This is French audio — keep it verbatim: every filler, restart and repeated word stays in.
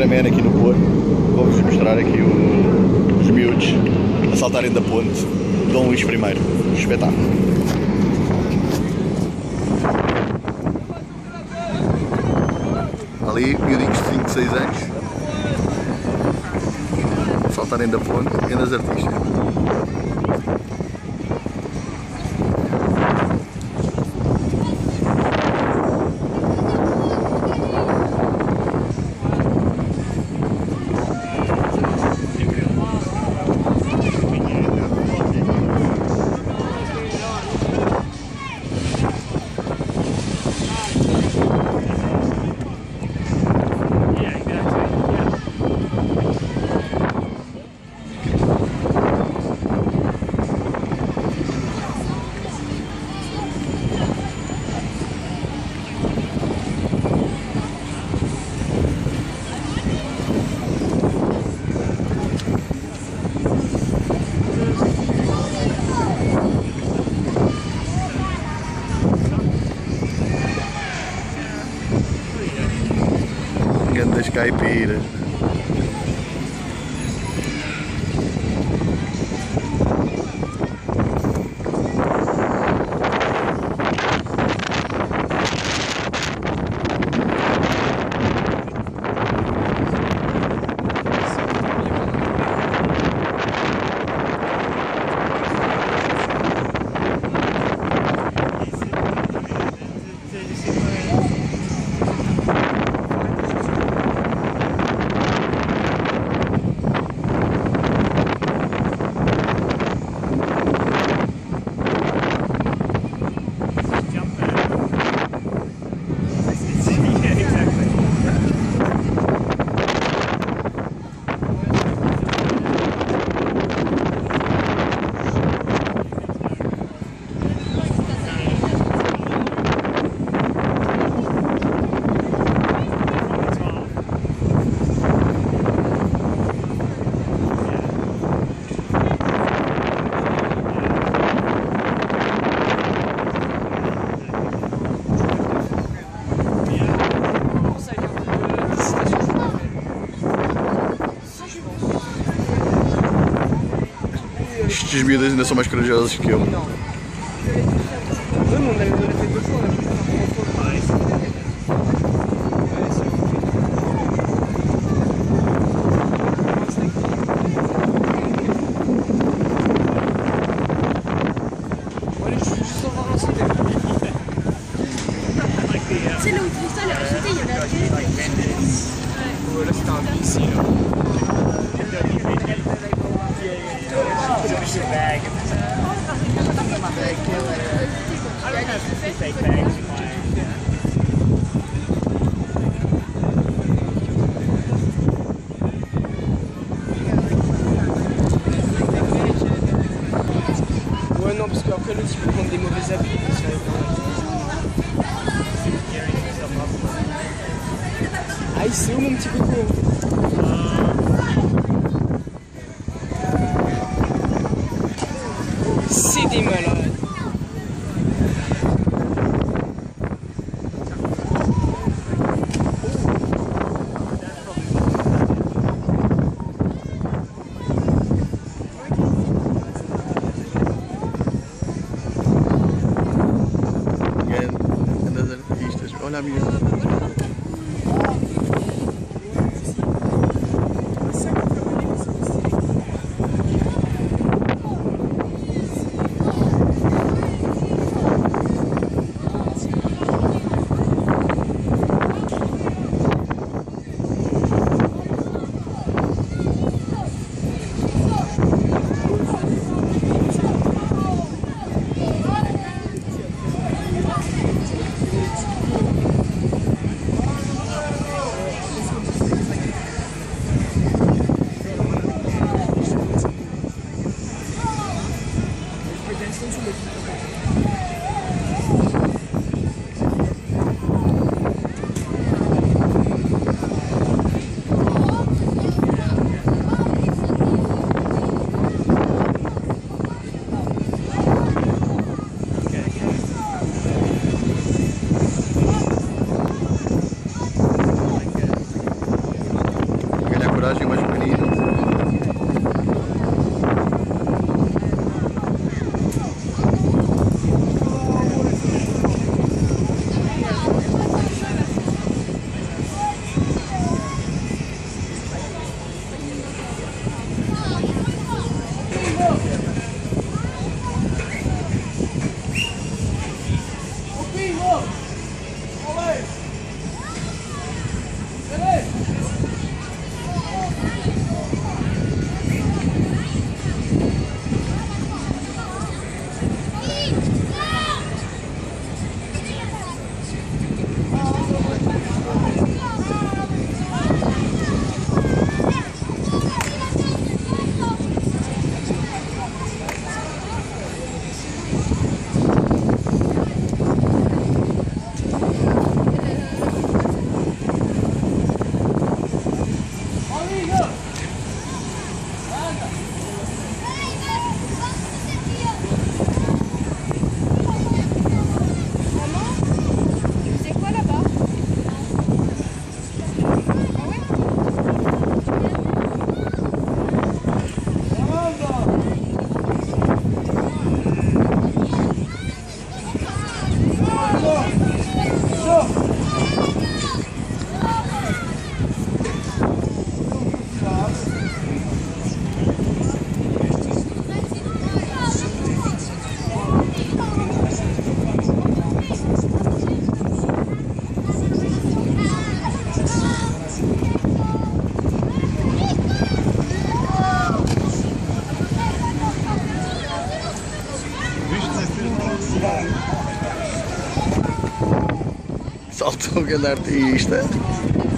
cameraman aqui no Porto. Vou-vos mostrar aqui o, os miúdos a saltarem da ponte Dom Luís primeiro. Espetáculo. Ali, miudinhos de cinco, seis anos a saltarem da ponte, grandes artistas. Grandes caipiras. Estes miúdos ainda são mais corajosos que eu. C'est là où tout ça, là, il y avait Là c'était en vie ici là. Ouais non parce qu'après l'autre il peut prendre des mauvais habits. Aïe c'est où mon petit coco? C'est des malades. Olha, amiga. saltou o grande artista.